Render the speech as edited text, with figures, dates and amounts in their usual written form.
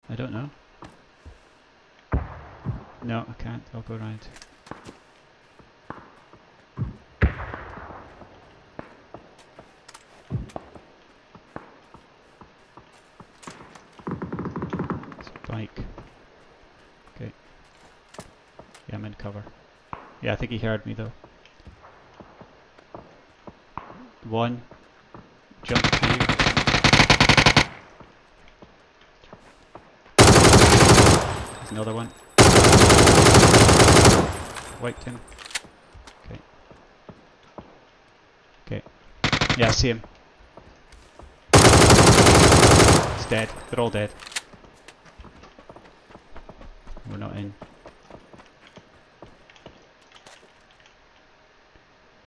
I don't know. No, I can't. I'll go around. It's a bike. Okay. Yeah, I'm in cover. Yeah, I think he heard me though. One. Jump to you. There's another one. Wiped him. Okay. Okay. Yeah, I see him. He's dead. They're all dead. We're not in.